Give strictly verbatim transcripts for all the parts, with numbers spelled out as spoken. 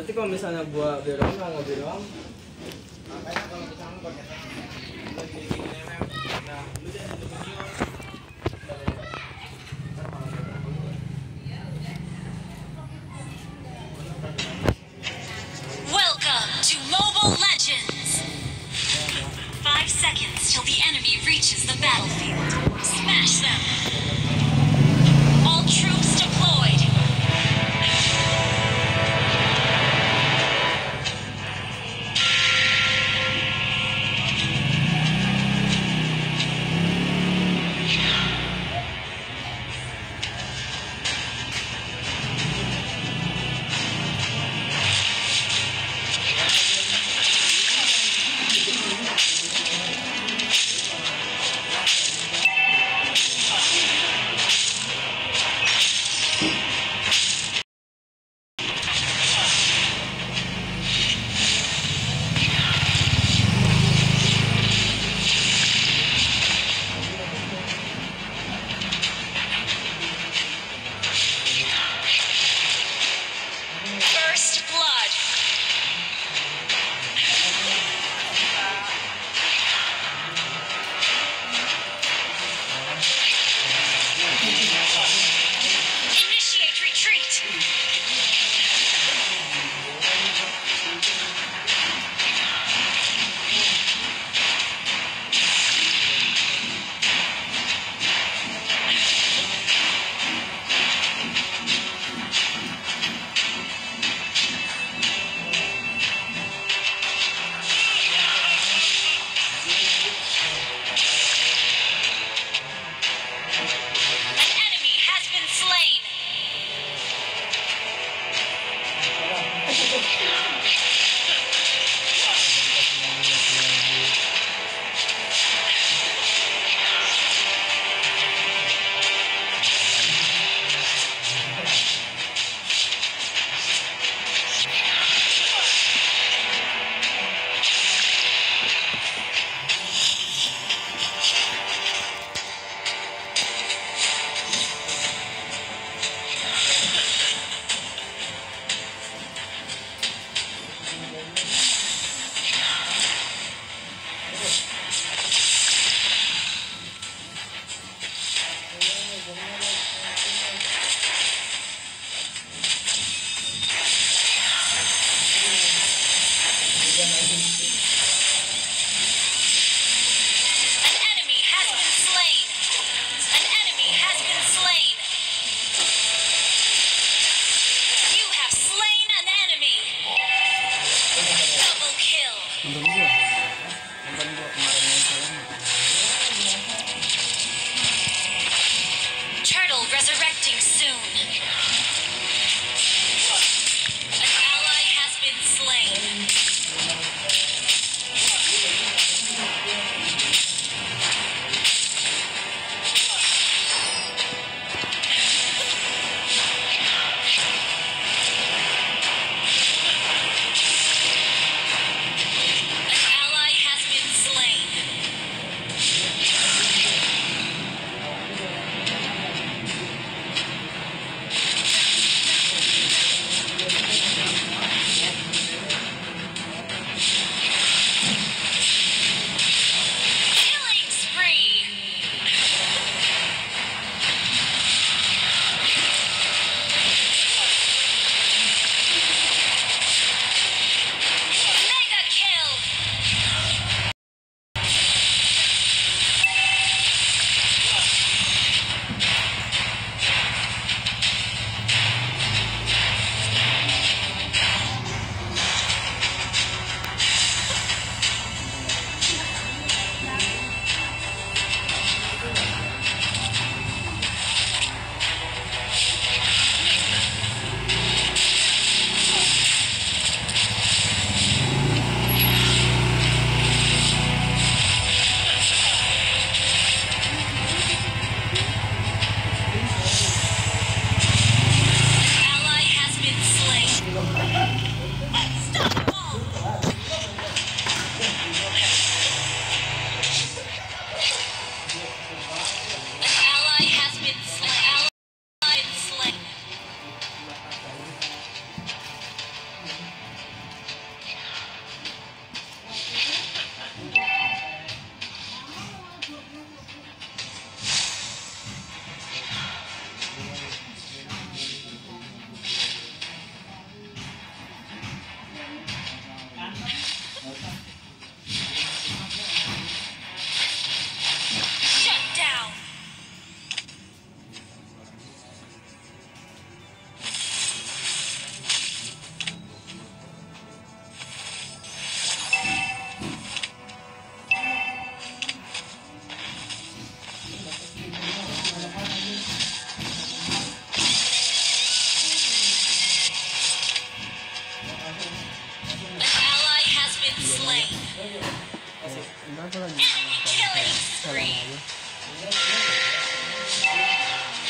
Berarti kalau misalnya gua bilang nggak mau bilang, makanya kalau misalnya pakai nah lu jangan junior. Welcome to Mobile Legends. Five seconds till the enemy reaches the battlefield. Smash them. All troops deployed. First blood. Initiate retreat. An enemy has been slain. An enemy has been slain. An enemy has been slain. You have slain an enemy. Double kill. nonton gua, nonton gua kemarin nonton. Turtle resurrecting soon. An ally has been slain. An ally has been slain.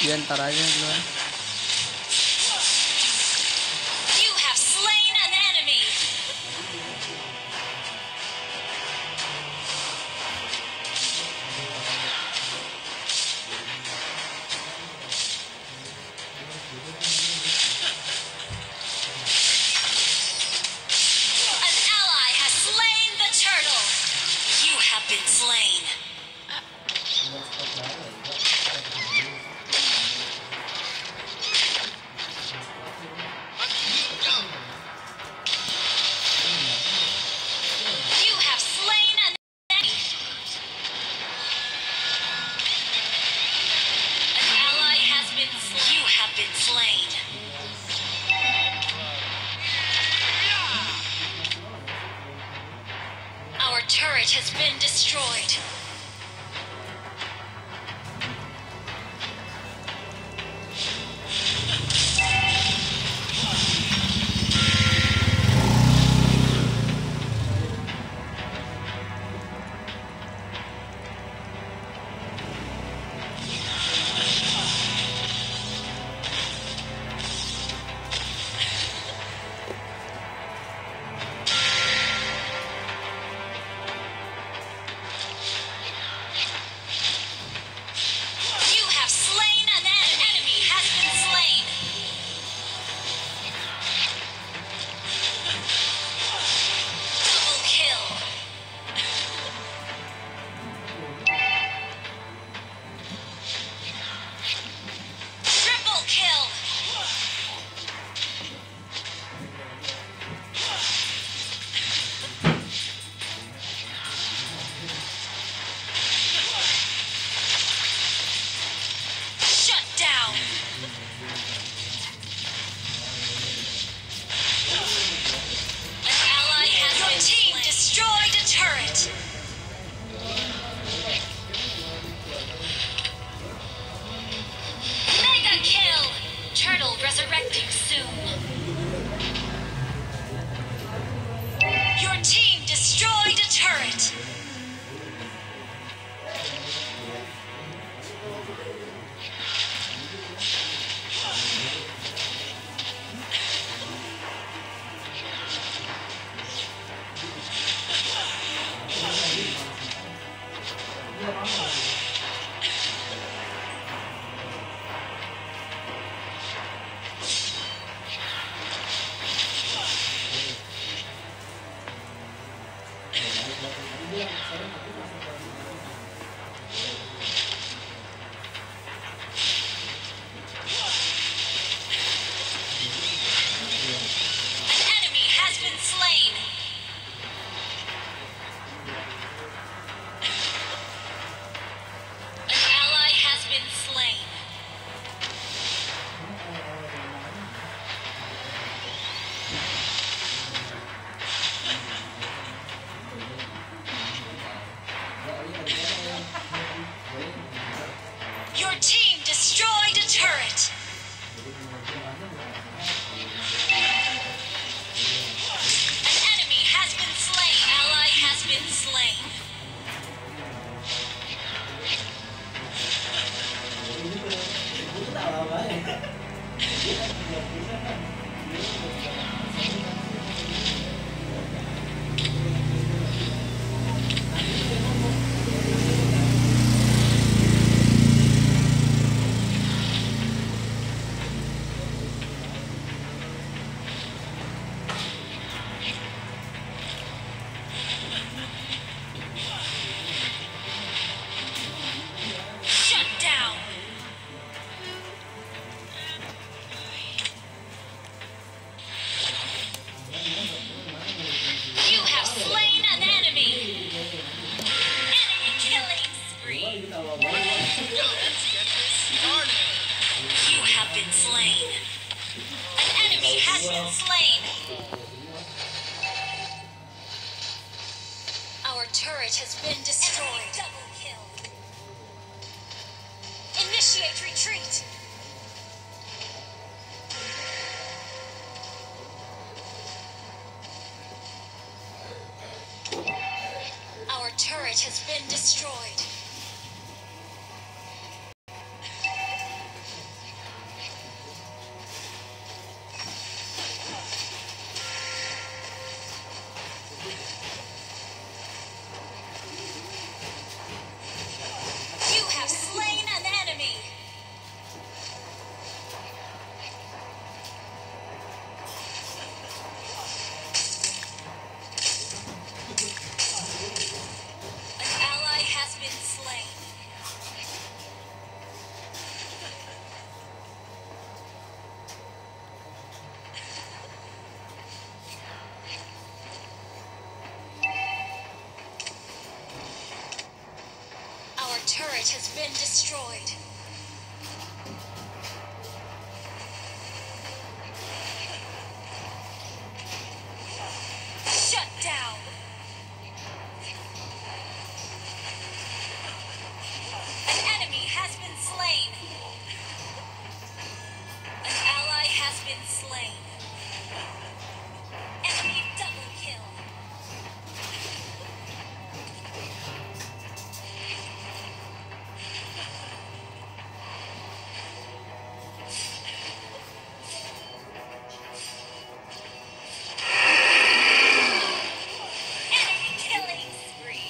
Yan, ntar aja duluan. You have slain an enemy. An ally has slain the turtle. You have been slain. You have slain an enemy. An ally has been slain. You have been slain. Our turret has been destroyed. You have slain an en- enemy has been slain. Double kill. Triple kill. Shut down. An ally has Your team destroyed a turret. Mega kill. Turtle resurrecting soon. Your team destroyed a turret. An enemy has been slain. An ally has been slain. Your team destroyed a turret. An enemy has been slain. Ally has been slain. Shut down. You have slain an enemy. Enemy killing spree. You have been slain. An enemy has been slain. Our turret has been destroyed. Double kill. Initiate retreat. Our turret has been destroyed. turret has been destroyed. Shut down. An enemy has been slain. An ally has been slain. Enemy double kill. Enemy killing spree.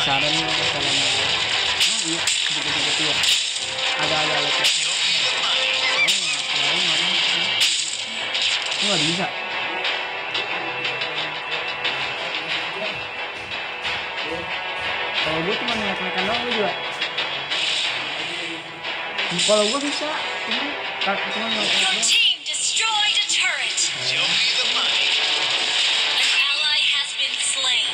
penasaran nih masalahnya. Oh iya, begitu-begitu ya. Ada-ada alatnya. Oh, mana? Ini nggak bisa. Kalau gue cuma naik-naikan doang, lu juga. Kalau gue bisa, cuma cuma naik-naikan Your doang. team destroyed a turret. Show me the money. An ally has been slain.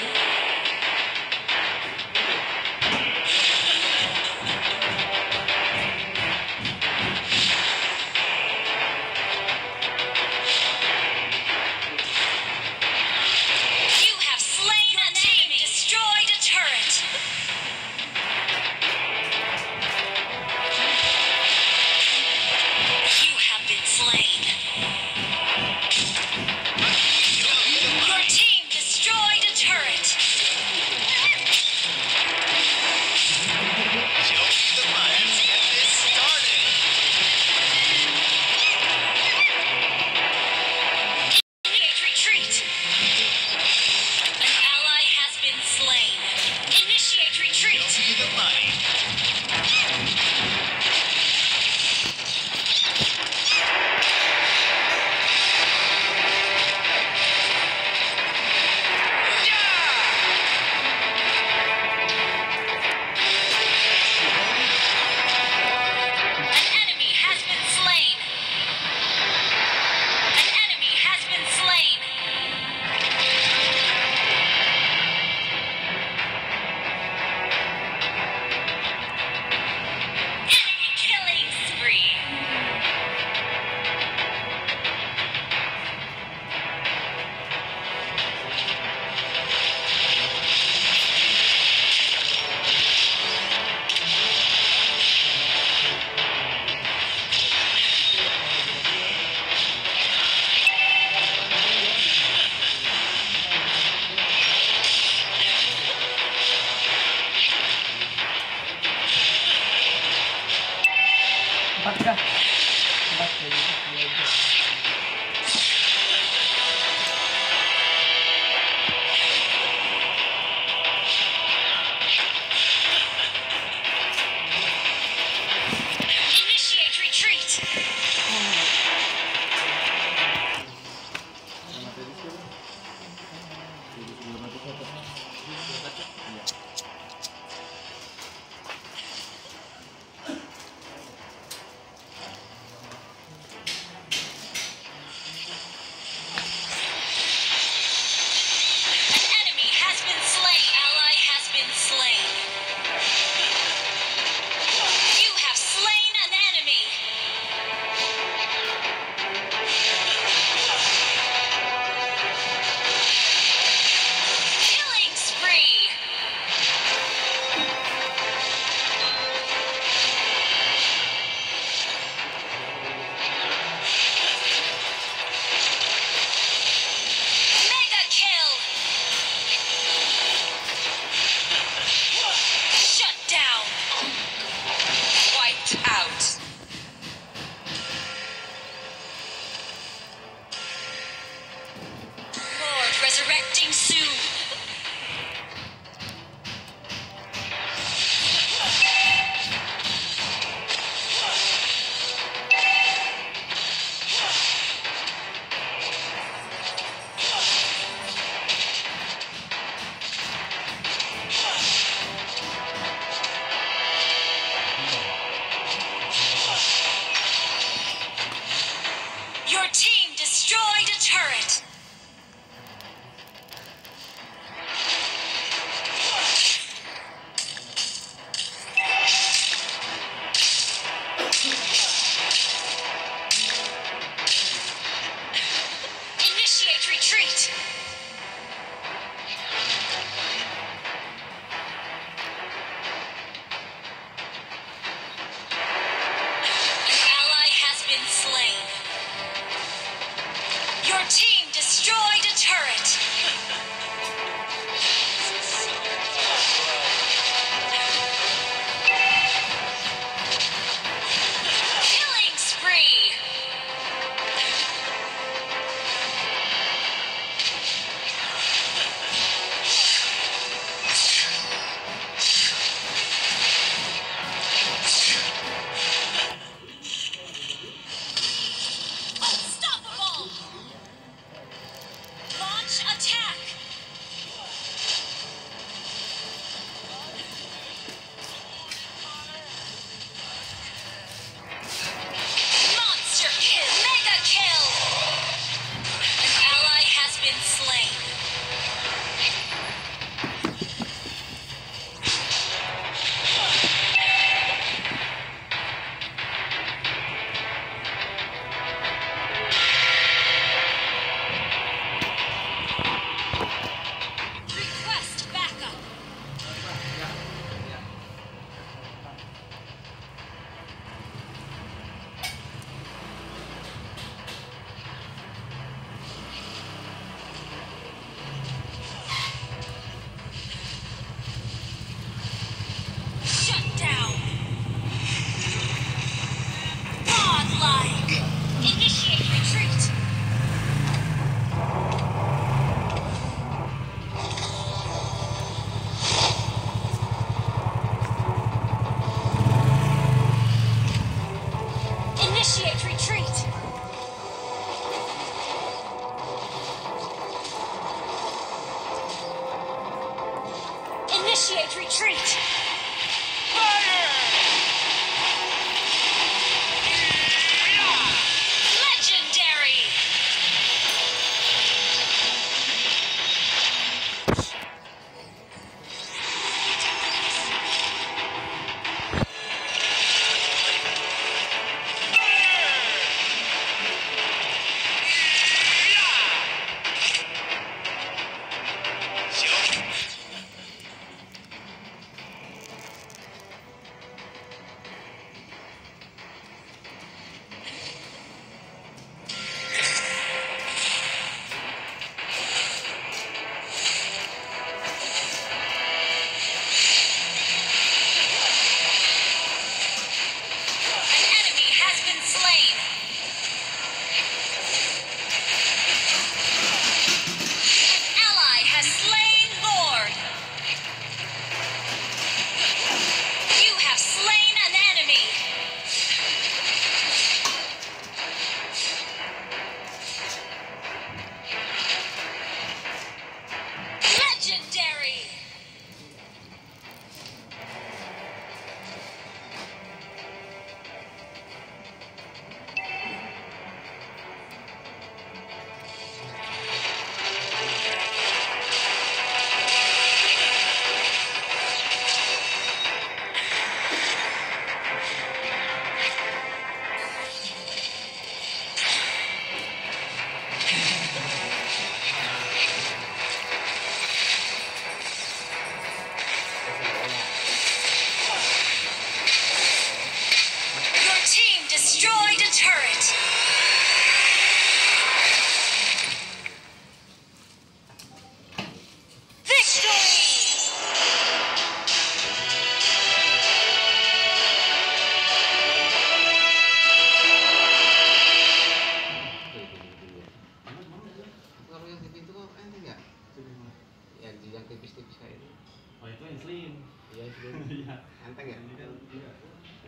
You have slain an enemy. Destroyed a turret. You have been slain. Your team destroyed a turret. Show me the money. Let's get this started. Initiate retreat. An ally has been slain. Initiate retreat. Show me the money. An enemy has been slain. An enemy has been slain. Enemy killing spree. Empat dah. Empat lagi.